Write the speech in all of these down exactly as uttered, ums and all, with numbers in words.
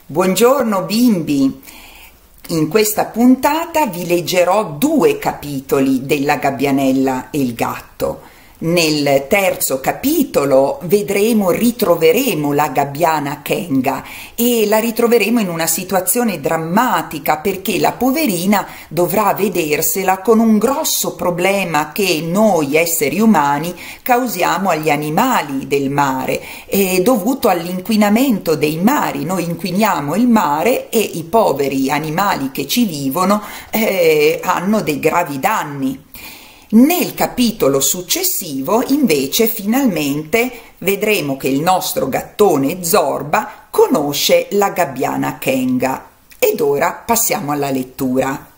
Buongiorno bimbi! In questa puntata vi leggerò due capitoli della Gabbianella e il gatto. Nel terzo capitolo vedremo, ritroveremo la gabbiana Kenga e la ritroveremo in una situazione drammatica perché la poverina dovrà vedersela con un grosso problema che noi esseri umani causiamo agli animali del mare, eh, dovuto all'inquinamento dei mari. Noi inquiniamo il mare e i poveri animali che ci vivono eh, hanno dei gravi danni. Nel capitolo successivo, invece, finalmente vedremo che il nostro gattone Zorba conosce la gabbiana Kenga. Ed ora passiamo alla lettura.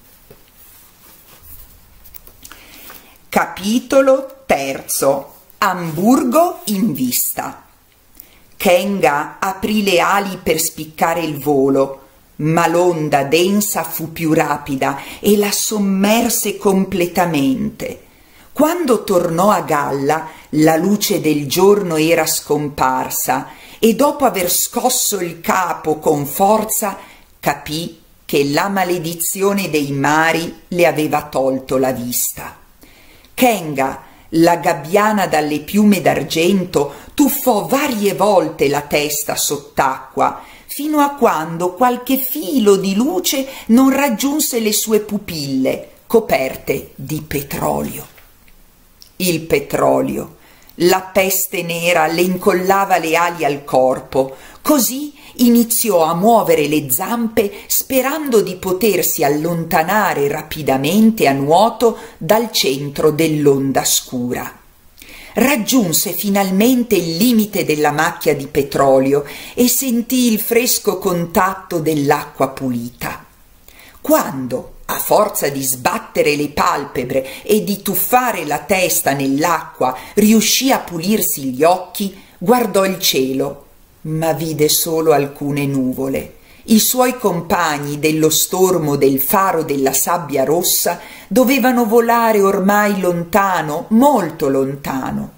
Capitolo terzo. Amburgo in vista. Kenga aprì le ali per spiccare il volo, ma l'onda densa fu più rapida e la sommerse completamente. Quando tornò a galla, la luce del giorno era scomparsa e dopo aver scosso il capo con forza capì che la maledizione dei mari le aveva tolto la vista. Kenga, la gabbiana dalle piume d'argento, tuffò varie volte la testa sott'acqua, fino a quando qualche filo di luce non raggiunse le sue pupille, coperte di petrolio. Il petrolio, la peste nera, le incollava le ali al corpo, così iniziò a muovere le zampe sperando di potersi allontanare rapidamente a nuoto dal centro dell'onda scura. Raggiunse finalmente il limite della macchia di petrolio e sentì il fresco contatto dell'acqua pulita. Quando, a forza di sbattere le palpebre e di tuffare la testa nell'acqua, riuscì a pulirsi gli occhi, guardò il cielo, ma vide solo alcune nuvole. I suoi compagni dello stormo del faro della sabbia rossa dovevano volare ormai lontano, molto lontano.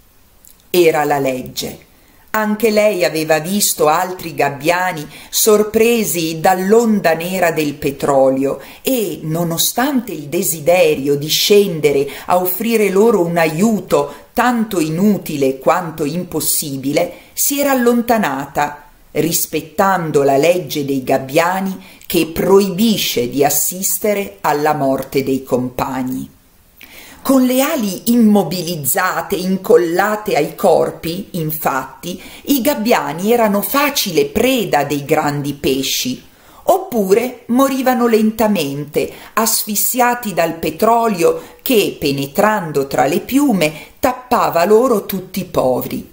Era la legge. Anche lei aveva visto altri gabbiani sorpresi dall'onda nera del petrolio e, nonostante il desiderio di scendere a offrire loro un aiuto tanto inutile quanto impossibile, si era allontanata, rispettando la legge dei gabbiani che proibisce di assistere alla morte dei compagni. Con le ali immobilizzate, incollate ai corpi, infatti, i gabbiani erano facile preda dei grandi pesci, oppure morivano lentamente, asfissiati dal petrolio che, penetrando tra le piume, tappava loro tutti i poveri.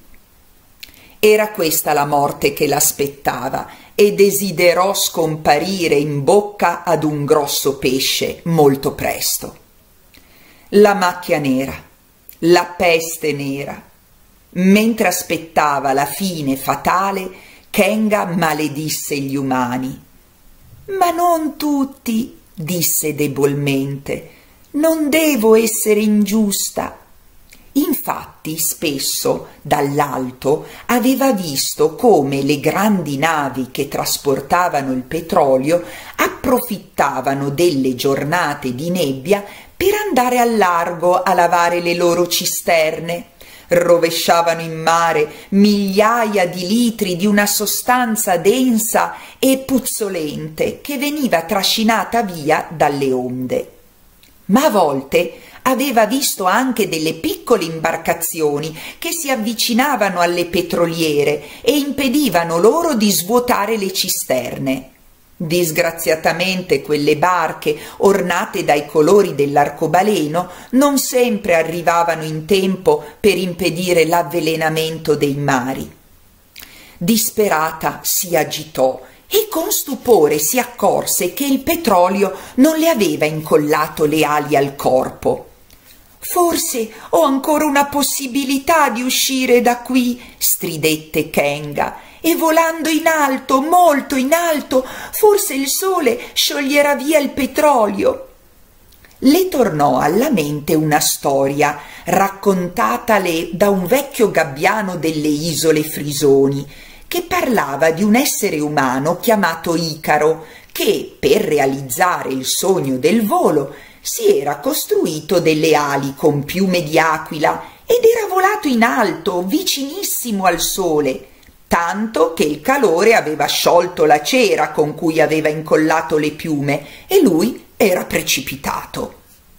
Era questa la morte che l'aspettava e desiderò scomparire in bocca ad un grosso pesce molto presto. La macchia nera, la peste nera. Mentre aspettava la fine fatale, Kenga maledisse gli umani. «Ma non tutti», disse debolmente, «non devo essere ingiusta». Infatti spesso dall'alto aveva visto come le grandi navi che trasportavano il petrolio approfittavano delle giornate di nebbia per andare al largo a lavare le loro cisterne. Rovesciavano in mare migliaia di litri di una sostanza densa e puzzolente che veniva trascinata via dalle onde. Ma a volte aveva visto anche delle piccole imbarcazioni che si avvicinavano alle petroliere e impedivano loro di svuotare le cisterne. Disgraziatamente quelle barche, ornate dai colori dell'arcobaleno, non sempre arrivavano in tempo per impedire l'avvelenamento dei mari. Disperata si agitò e con stupore si accorse che il petrolio non le aveva incollato le ali al corpo. «Forse ho ancora una possibilità di uscire da qui», stridette Kenga, «e volando in alto, molto in alto, forse il sole scioglierà via il petrolio». Le tornò alla mente una storia raccontatale da un vecchio gabbiano delle isole Frisoni, che parlava di un essere umano chiamato Icaro che, per realizzare il sogno del volo, si era costruito delle ali con piume di aquila ed era volato in alto, vicinissimo al sole, tanto che il calore aveva sciolto la cera con cui aveva incollato le piume e lui era precipitato.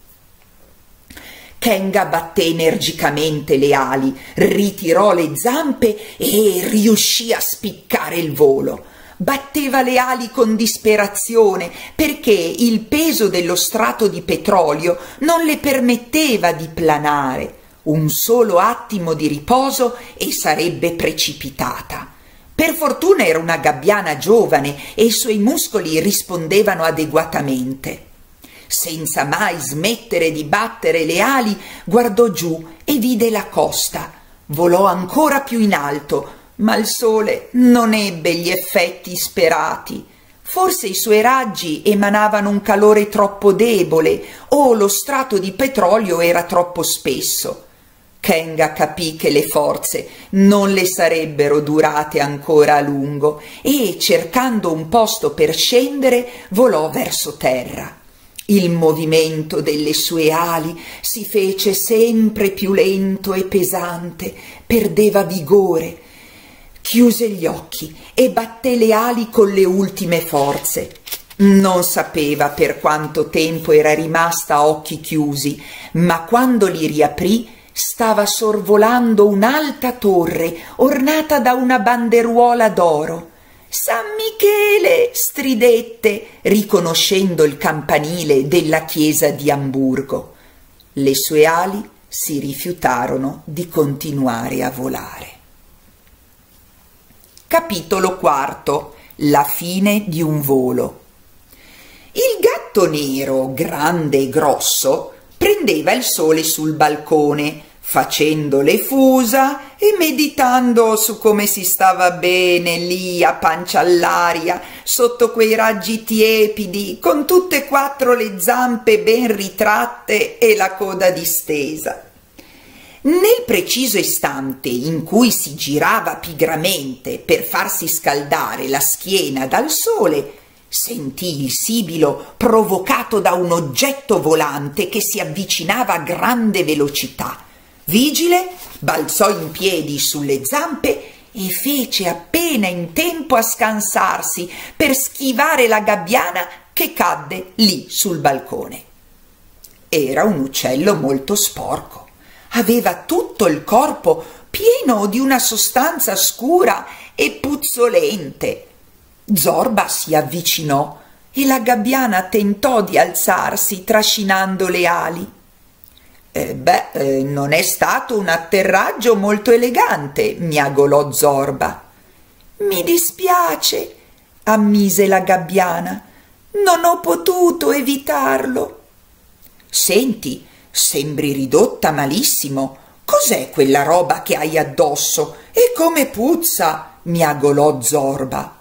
Kenga batté energicamente le ali, ritirò le zampe e riuscì a spiccare il volo. Batteva le ali con disperazione perché il peso dello strato di petrolio non le permetteva di planare. Un solo attimo di riposo e sarebbe precipitata. Per fortuna era una gabbiana giovane e i suoi muscoli rispondevano adeguatamente. Senza mai smettere di battere le ali, guardò giù e vide la costa. Volò ancora più in alto, ma il sole non ebbe gli effetti sperati. Forse i suoi raggi emanavano un calore troppo debole o lo strato di petrolio era troppo spesso. Kenga capì che le forze non le sarebbero durate ancora a lungo e, cercando un posto per scendere, volò verso terra. Il movimento delle sue ali si fece sempre più lento e pesante, perdeva vigore. Chiuse gli occhi e batté le ali con le ultime forze. Non sapeva per quanto tempo era rimasta a occhi chiusi, ma quando li riaprì stava sorvolando un'alta torre ornata da una banderuola d'oro. «San Michele!» stridette, riconoscendo il campanile della chiesa di Amburgo. Le sue ali si rifiutarono di continuare a volare. Capitolo quarto. La fine di un volo. Il gatto nero, grande e grosso, prendeva il sole sul balcone, facendo le fusa e meditando su come si stava bene lì a pancia all'aria, sotto quei raggi tiepidi, con tutte e quattro le zampe ben ritratte e la coda distesa. Nel preciso istante in cui si girava pigramente per farsi scaldare la schiena dal sole, sentì il sibilo provocato da un oggetto volante che si avvicinava a grande velocità. Vigile, balzò in piedi sulle zampe e fece appena in tempo a scansarsi per schivare la gabbiana che cadde lì sul balcone. Era un uccello molto sporco. Aveva tutto il corpo pieno di una sostanza scura e puzzolente. Zorba si avvicinò e la gabbiana tentò di alzarsi trascinando le ali. Eh, beh, eh, non è stato un atterraggio molto elegante, miagolò Zorba. Mi dispiace, ammise la gabbiana, non ho potuto evitarlo. Senti, sembri ridotta malissimo. Cos'è quella roba che hai addosso? E come puzza? Miagolò Zorba.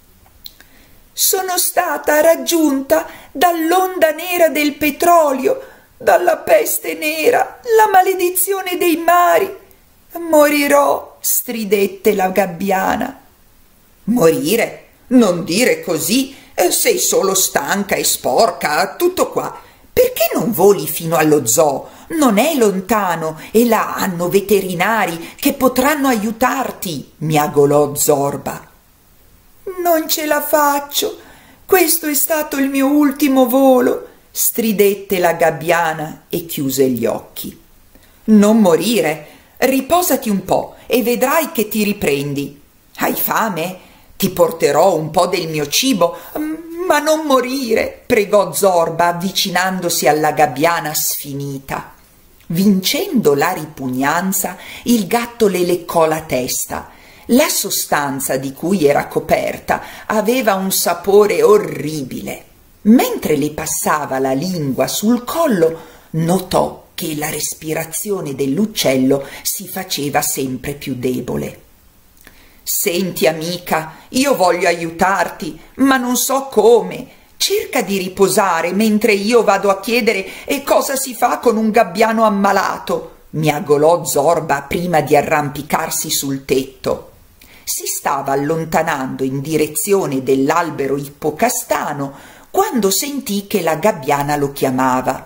Sono stata raggiunta dall'onda nera del petrolio, dalla peste nera, la maledizione dei mari. Morirò, stridette la gabbiana. Morire? Non dire così, sei solo stanca e sporca, tutto qua. Perché non voli fino allo zoo? Non è lontano e là hanno veterinari che potranno aiutarti, miagolò Zorba. Non ce la faccio, questo è stato il mio ultimo volo, stridette la gabbiana e chiuse gli occhi. Non morire, riposati un po' e vedrai che ti riprendi. Hai fame? Ti porterò un po' del mio cibo. Ma non morire, pregò Zorba avvicinandosi alla gabbiana sfinita. Vincendo la ripugnanza, il gatto le leccò la testa. La sostanza di cui era coperta aveva un sapore orribile. Mentre le passava la lingua sul collo, notò che la respirazione dell'uccello si faceva sempre più debole. Senti, amica, io voglio aiutarti, ma non so come. Cerca di riposare mentre io vado a chiedere cosa si fa con un gabbiano ammalato, miagolò Zorba prima di arrampicarsi sul tetto. si stava allontanando in direzione dell'albero ippocastano quando sentì che la gabbiana lo chiamava.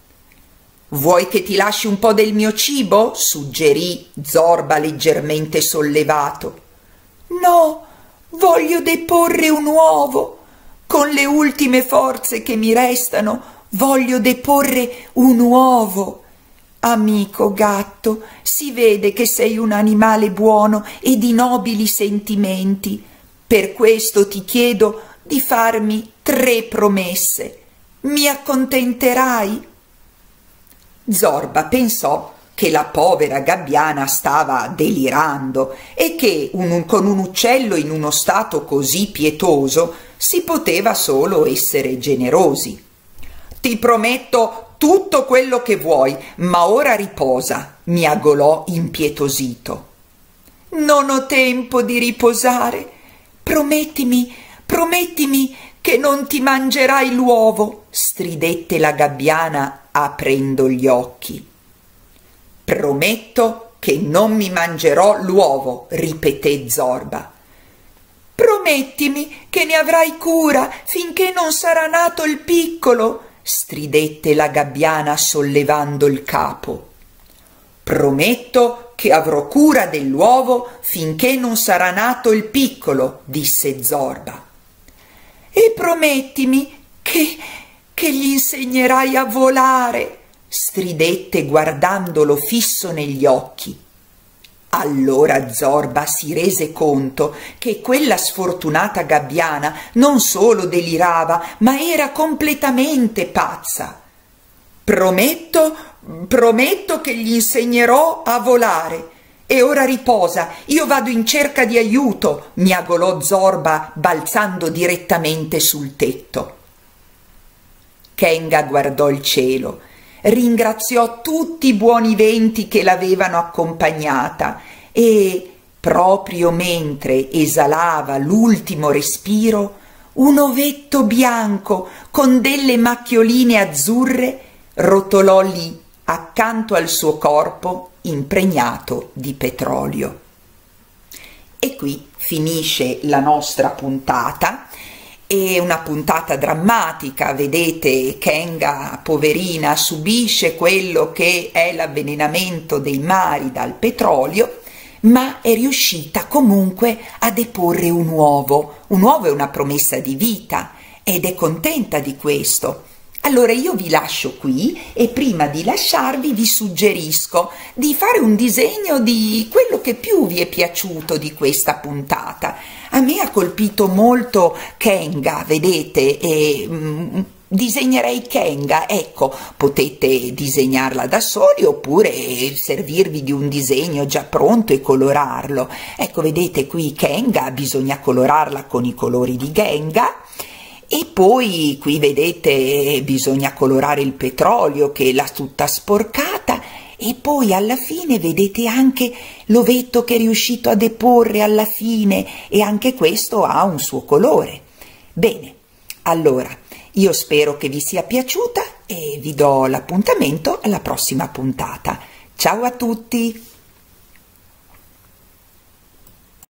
«Vuoi che ti lasci un po' del mio cibo?» suggerì Zorba leggermente sollevato. «No, voglio deporre un uovo. Con le ultime forze che mi restano voglio deporre un uovo. Amico gatto, si vede che sei un animale buono e di nobili sentimenti. Per questo ti chiedo di farmi tre promesse. Mi accontenterai?» Zorba pensò che la povera gabbiana stava delirando e che un, con un uccello in uno stato così pietoso si poteva solo essere generosi. «Ti prometto tutto quello che vuoi, ma ora riposa», miagolò impietosito. «Non ho tempo di riposare. Promettimi, promettimi che non ti mangerai l'uovo», stridette la gabbiana aprendo gli occhi. «Prometto che non mi mangerò l'uovo», ripeté Zorba. «Promettimi che ne avrai cura finché non sarà nato il piccolo», stridette la gabbiana sollevando il capo. «Prometto che avrò cura dell'uovo finché non sarà nato il piccolo», disse Zorba. «E promettimi che, che gli insegnerai a volare», stridette guardandolo fisso negli occhi. Allora Zorba si rese conto che quella sfortunata gabbiana non solo delirava, ma era completamente pazza. «Prometto, prometto che gli insegnerò a volare. E ora riposa, io vado in cerca di aiuto», miagolò Zorba balzando direttamente sul tetto. Kenga guardò il cielo, ringraziò tutti i buoni venti che l'avevano accompagnata e, proprio mentre esalava l'ultimo respiro, un ovetto bianco con delle macchioline azzurre rotolò lì accanto al suo corpo impregnato di petrolio. E qui finisce la nostra puntata. È una puntata drammatica, vedete, Kenga, poverina, subisce quello che è l'avvelenamento dei mari dal petrolio, ma è riuscita comunque a deporre un uovo. Un uovo è una promessa di vita ed è contenta di questo. Allora io vi lascio qui e prima di lasciarvi vi suggerisco di fare un disegno di quello che più vi è piaciuto di questa puntata. A me ha colpito molto Kenga, vedete, e mm, disegnerei Kenga, ecco, potete disegnarla da soli oppure servirvi di un disegno già pronto e colorarlo. Ecco, vedete qui Kenga, bisogna colorarla con i colori di Genga. E poi qui vedete bisogna colorare il petrolio che l'ha tutta sporcata e poi alla fine vedete anche l'ovetto che è riuscito a deporre alla fine e anche questo ha un suo colore. Bene, allora io spero che vi sia piaciuta e vi do l'appuntamento alla prossima puntata. Ciao a tutti!